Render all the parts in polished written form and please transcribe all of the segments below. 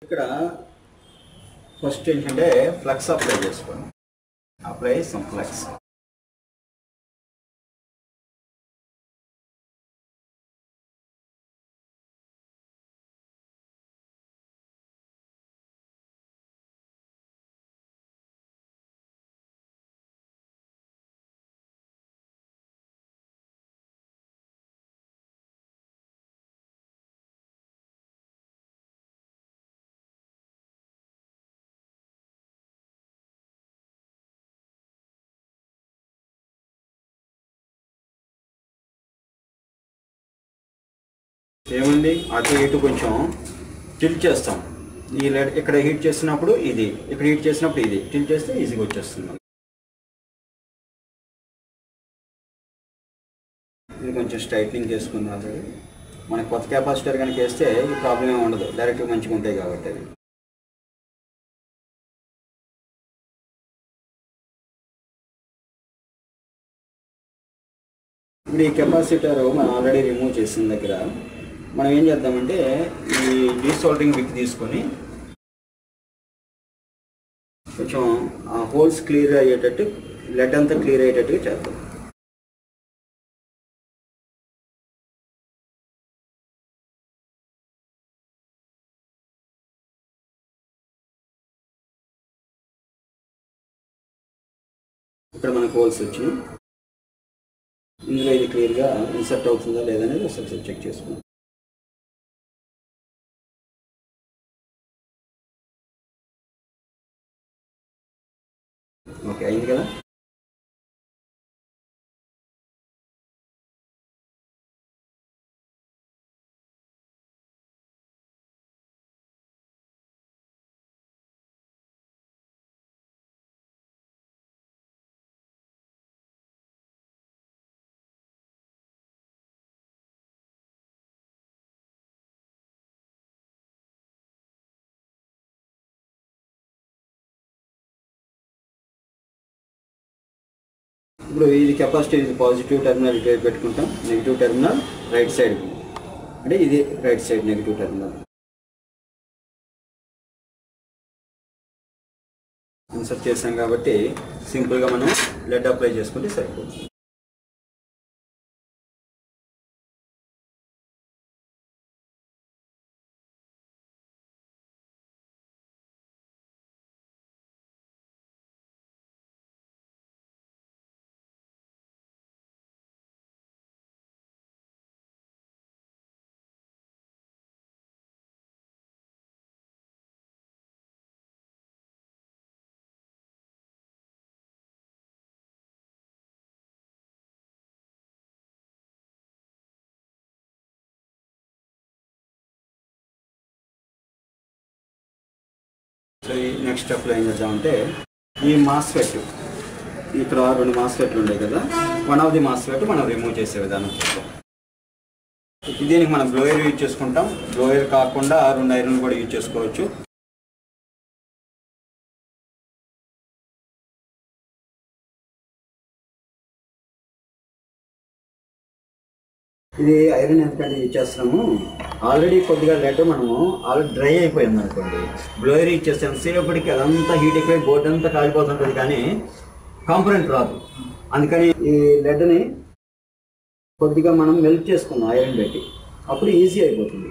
ఇక్కడ ఫస్ట్ ఏంటంటే flux apply చేసుకోండి. Apply some flux. ఏముంది అటు ఇటు కొంచెం టిల్ట్ చేస్తాం. ఈ ఇక్కడ హీట్ చేసినప్పుడు ఇది, ఇక్కడ హీట్ చేసినప్పుడు ఇది టిల్ట్ చేస్తే ఈజీగా వచ్చేస్తుంది. ఇది కొంచెం స్ట్రైట్నింగ్ చేసుకున్నారు. మనకు కొత్త కెపాసిటర్ కనుక వేస్తే ఈ ప్రాబ్లం ఏమి ఉండదు, డైరెక్ట్గా మంచిగా ఉంటాయి కాబట్టి. అది ఇప్పుడు ఈ కెపాసిటర్ మనం ఆల్రెడీ రిమూవ్ చేసిన దగ్గర మనం ఏం చేద్దామంటే ఈ డీసోల్డరింగ్ బిక్ తీసుకొని కొంచెం ఆ హోల్స్ క్లియర్ అయ్యేటట్టు, లెడ్ అంతా క్లియర్ అయ్యేటట్టుగా చేద్దాం. ఇక్కడ మనకు హోల్స్ వచ్చినాయి. ఇందులో ఇది క్లియర్గా ఇన్సర్ట్ అవుతుందా లేదనేది ఒకసారి చెక్ చేసుకుందాం. ఓకే, అయింది కదా. ఇప్పుడు ఇది కెపాసిటీ, ఇది పాజిటివ్ టెర్మినల్ ఇటు పెట్టుకుంటాం, నెగిటివ్ టెర్మినల్ రైట్ సైడ్, అంటే ఇది right side negative terminal. Insert చేసాం కాబట్టి సింపుల్గా మనం లెడ్ అప్లై చేసుకుంటే సరిపోతుంది. సో ఈ నెక్స్ట్ స్టెప్లో ఏం చేద్దామంటే ఈ మాస్ఫెట్, ఇక్కడ 2 మాస్ఫెట్లు ఉన్నాయి కదా, వన్ ఆఫ్ ది మాస్ఫెట్ మనం రిమూవ్ చేసే విధానం చూద్దాం. దీనికి మనం బ్లోయర్ యూజ్ చేసుకుంటాం. బ్లోయర్ కాకుండా 2 ఐరన్ కూడా యూజ్ చేసుకోవచ్చు. ఇది ఐరన్ ఎందుకంటే యూజ్ చేస్తున్నాము, ఆల్రెడీ కొద్దిగా లెడ్ మనము ఆల్రెడీ డ్రై అయిపోయింది అనుకోండి, బ్లోయర్ యూజ్ చేస్తే ఎంతసేపటికి అదంతా హీట్ ఎక్కువై బోర్డు అంతా కాలిపోతుంటుంది కానీ కాంపొనెంట్ రాదు. అందుకని ఈ లెడ్ని కొద్దిగా మనం మెల్ట్ చేసుకున్నాం ఐరన్ పెట్టి, అప్పుడు ఈజీ అయిపోతుంది.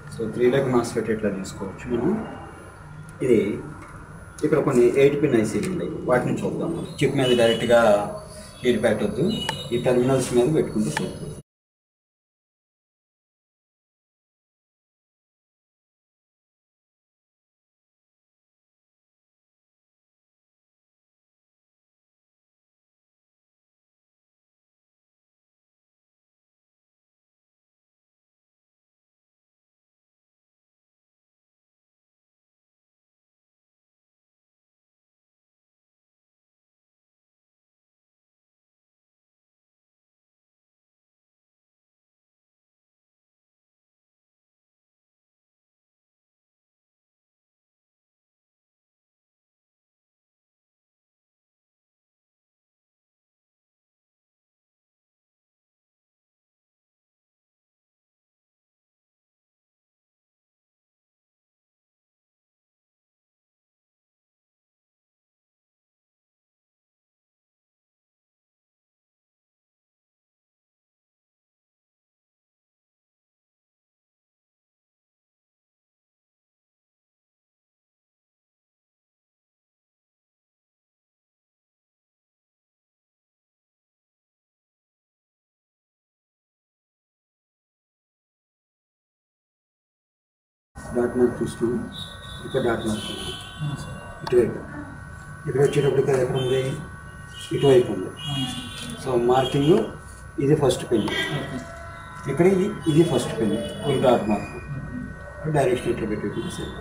సో 3 లెగ్ మాస్ఫెట్ ఇట్లా తీసుకోవచ్చు మనం. ఇది ఇక్కడ కొన్ని 8 పిన్ ఐసీలు ఉన్నాయి, వాటిని చూద్దాం. చిప్ మీద డైరెక్ట్గా హీట్ పెట్టద్దు, ఈ టెర్మినల్స్ మీద పెట్టుకుంటే సరిపోతుంది. డాట్ మార్క్ చూస్తాము, ఇక్కడ డాట్ మార్క్ ఇటువైపు. ఇక్కడ వచ్చేటప్పటికి అది ఎక్కడ ఉంది, ఇటువైపు ఉంది. సో మార్కింగ్ ఇది ఫస్ట్ పెన్, ఇక్కడ ఇది ఫస్ట్ పెన్, ఈ డాట్ మార్క్ డైరెక్షన్ ఇట్లా పెట్టి సరే.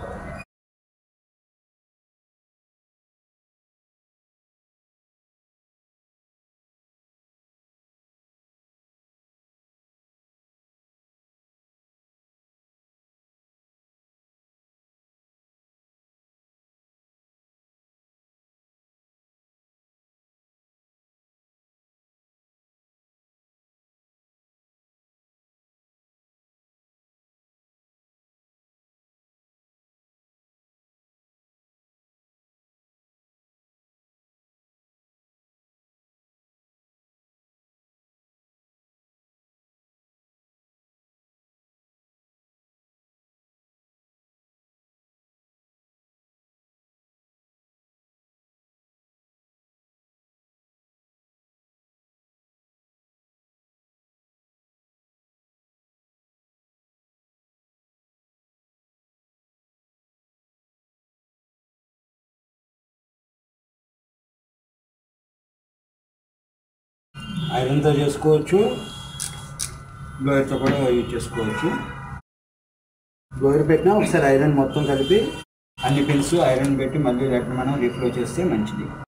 ఐరన్తో చేసుకోవచ్చు, బ్లోయర్తో కూడా యూజ్ చేసుకోవచ్చు. బ్లోయర్ పెట్టినా ఒకసారి ఐరన్ మొత్తం కలిపి అన్ని పిన్స్ ఐరన్ పెట్టి మళ్ళీ మనం రీఫ్లో చేస్తే మంచిది.